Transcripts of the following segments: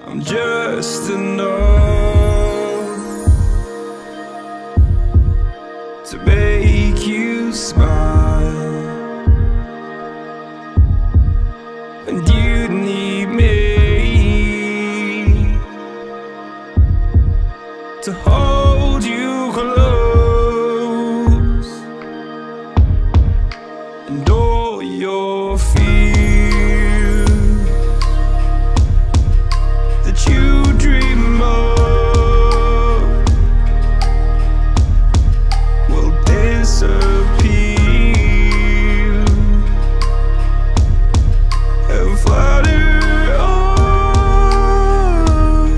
I'm just enough to make you smile, and you need me to hold you close, and all your fears that you dream of will disappear and flutter on.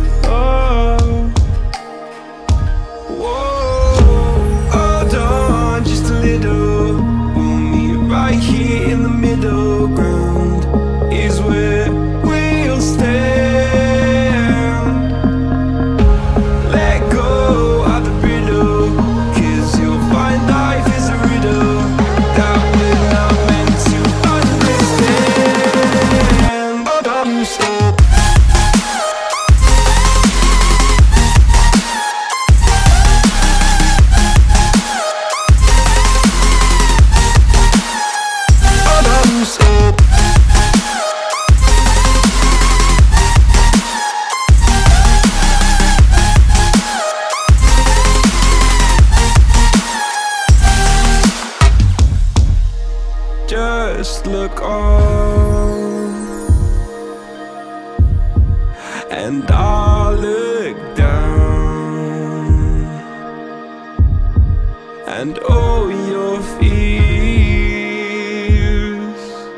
Whoa, hold on just a little. We'll meet right here in the middle ground is where we'll stand. Just look on, and I'll look down, and all your fears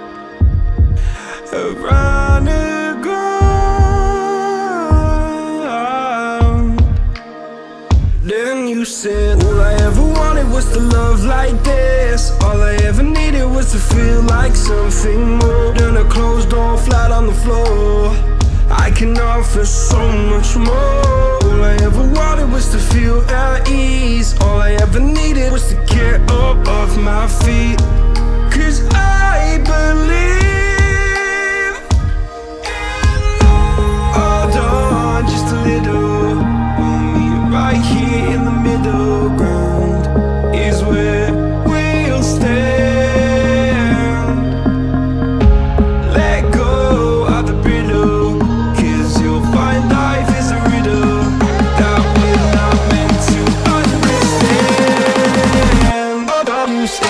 have run aground. Then you said, all I ever wanted was to love like this. All I ever needed was to feel like something more than a closed door flat on the floor. I can offer so much more. All I ever wanted was to feel at ease. All I ever needed was to get up off my feet. 'Cause I believe in love. Hold on just a little. We'll meet right here in the middle ground is where we'll stand. Let go of the brittle, 'cause you'll find life is a riddle that we're not meant to understand. I'm so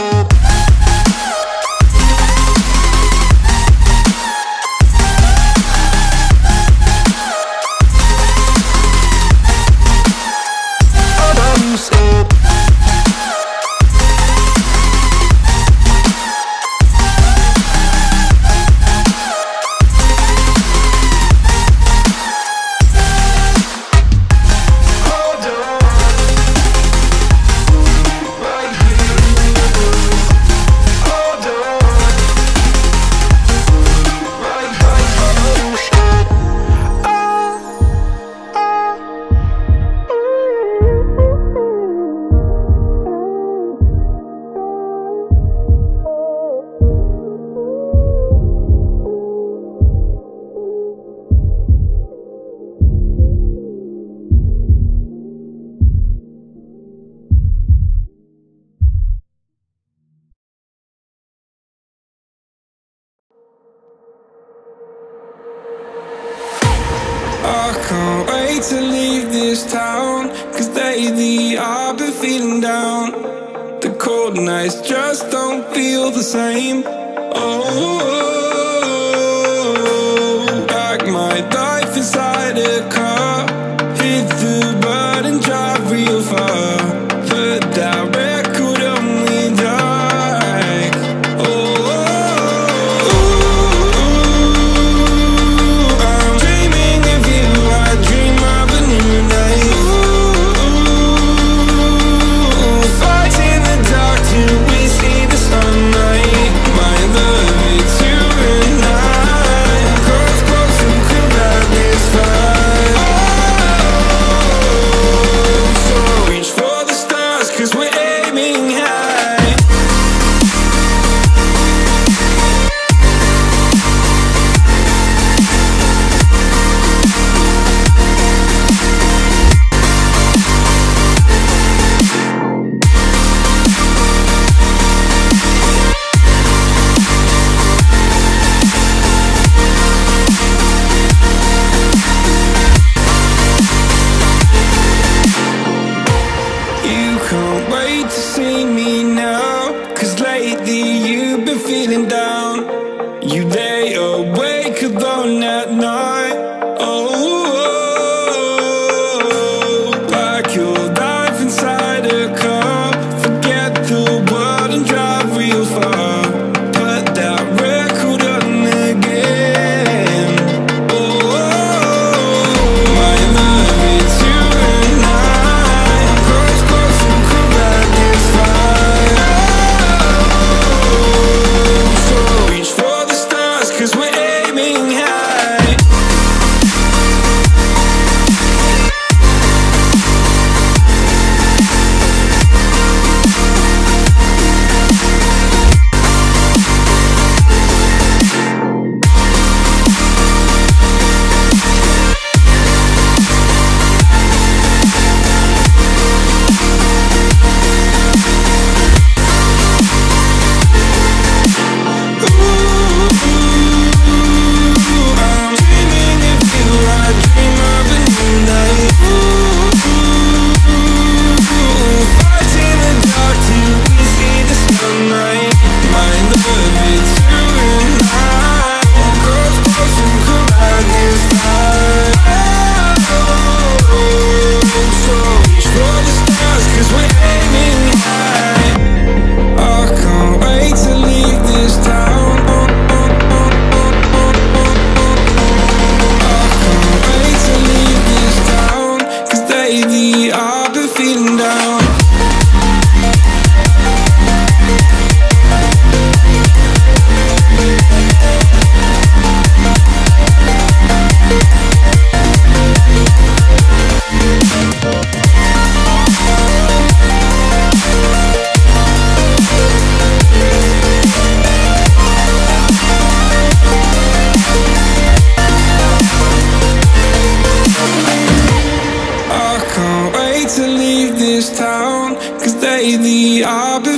I can't wait to leave this town, 'cause lately I've been feeling down. The cold nights just don't feel the same. Oh, like my life inside a car. Hit the button, drive real far. Put that record on me like, oh, I'm dreaming of you. I dream of a new night. Fight in the dark till we see the sunlight. My love, it's you.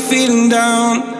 feeling down.